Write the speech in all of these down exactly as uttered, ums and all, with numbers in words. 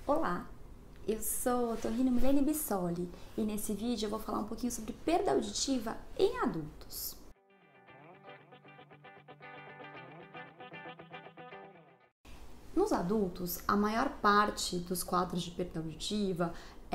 Olá, eu sou otorrino Milene Bissoli e nesse vídeo eu vou falar um pouquinho sobre perda auditiva em adultos. Nos adultos, a maior parte dos quadros de perda auditiva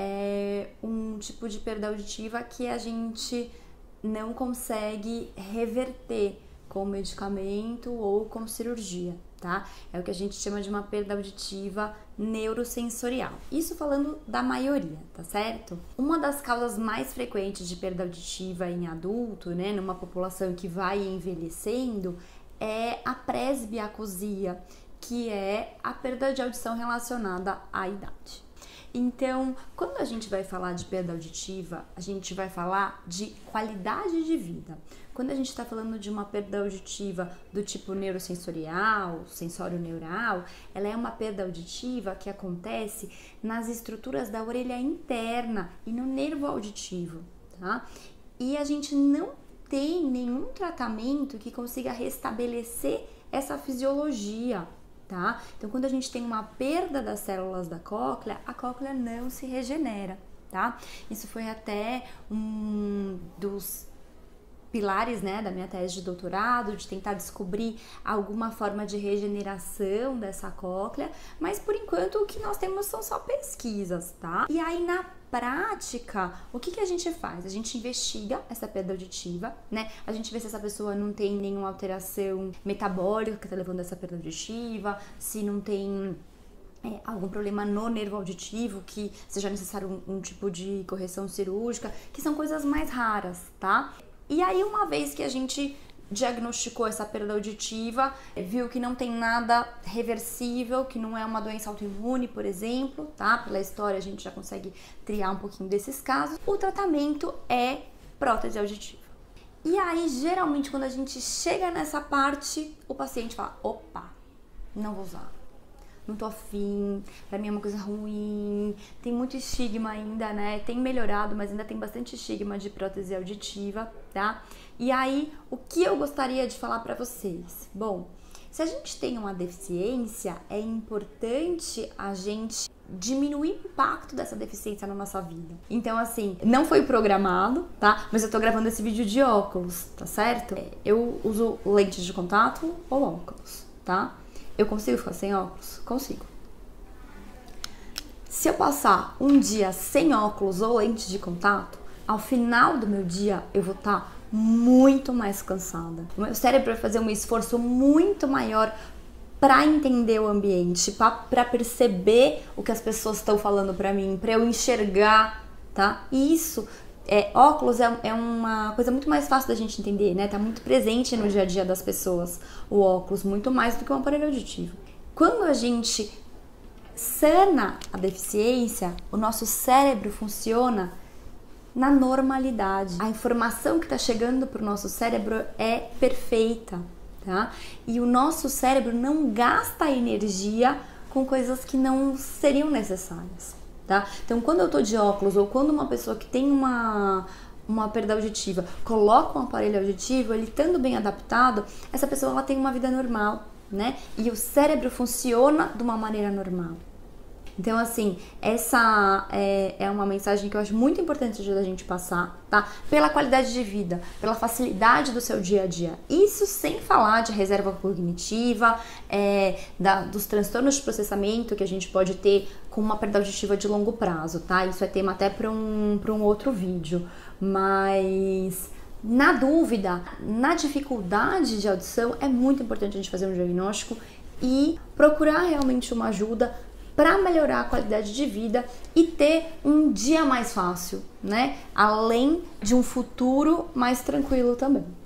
é um tipo de perda auditiva que a gente não consegue reverter com medicamento ou com cirurgia, tá? É o que a gente chama de uma perda auditiva neurosensorial. Isso falando da maioria, tá certo? Uma das causas mais frequentes de perda auditiva em adulto, né, numa população que vai envelhecendo, é a presbiacusia, que é a perda de audição relacionada à idade. Então, quando a gente vai falar de perda auditiva, a gente vai falar de qualidade de vida. Quando a gente está falando de uma perda auditiva do tipo neurosensorial, sensório neural, ela é uma perda auditiva que acontece nas estruturas da orelha interna e no nervo auditivo, tá? E a gente não tem nenhum tratamento que consiga restabelecer essa fisiologia. Tá? Então, quando a gente tem uma perda das células da cóclea, a cóclea não se regenera, tá? Isso foi até um dos pilares, né, da minha tese de doutorado, de tentar descobrir alguma forma de regeneração dessa cóclea, mas por enquanto o que nós temos são só pesquisas, tá? E aí na prática, o que que a gente faz? A gente investiga essa perda auditiva, né? A gente vê se essa pessoa não tem nenhuma alteração metabólica que tá levando a essa perda auditiva, se não tem É, algum problema no nervo auditivo, que seja necessário um, um tipo de correção cirúrgica, que são coisas mais raras, tá? E aí, uma vez que a gente diagnosticou essa perda auditiva, viu que não tem nada reversível, que não é uma doença autoimune, por exemplo, tá? Pela história a gente já consegue triar um pouquinho desses casos. O tratamento é prótese auditiva. E aí, geralmente, quando a gente chega nessa parte, o paciente fala, opa, não vou usar. Não tô afim, pra mim é uma coisa ruim, tem muito estigma ainda, né? Tem melhorado, mas ainda tem bastante estigma de prótese auditiva, tá? E aí, o que eu gostaria de falar pra vocês? Bom, se a gente tem uma deficiência, é importante a gente diminuir o impacto dessa deficiência na nossa vida. Então, assim, não foi programado, tá? Mas eu tô gravando esse vídeo de óculos, tá certo? Eu uso lentes de contato ou óculos, tá? Eu consigo ficar sem óculos? Consigo. Se eu passar um dia sem óculos ou lentes de contato, ao final do meu dia eu vou estar muito mais cansada. O meu cérebro vai fazer um esforço muito maior para entender o ambiente, para perceber o que as pessoas estão falando para mim, para eu enxergar, tá? E isso, é, óculos é, é uma coisa muito mais fácil da gente entender, né? Tá muito presente no dia a dia das pessoas, o óculos, muito mais do que um aparelho auditivo. Quando a gente sana a deficiência, o nosso cérebro funciona na normalidade. A informação que está chegando para o nosso cérebro é perfeita, tá? E o nosso cérebro não gasta energia com coisas que não seriam necessárias. Tá? Então, quando eu tô de óculos ou quando uma pessoa que tem uma, uma perda auditiva coloca um aparelho auditivo, ele estando bem adaptado, essa pessoa ela tem uma vida normal, né? E o cérebro funciona de uma maneira normal. Então, assim, essa é, é uma mensagem que eu acho muito importante de a gente passar, tá? Pela qualidade de vida, pela facilidade do seu dia a dia. Isso sem falar de reserva cognitiva, é, da, dos transtornos de processamento que a gente pode ter com uma perda auditiva de longo prazo, tá? Isso é tema até para um, para um outro vídeo. Mas, na dúvida, na dificuldade de audição, é muito importante a gente fazer um diagnóstico e procurar realmente uma ajuda para melhorar a qualidade de vida e ter um dia mais fácil, né? Além de um futuro mais tranquilo também.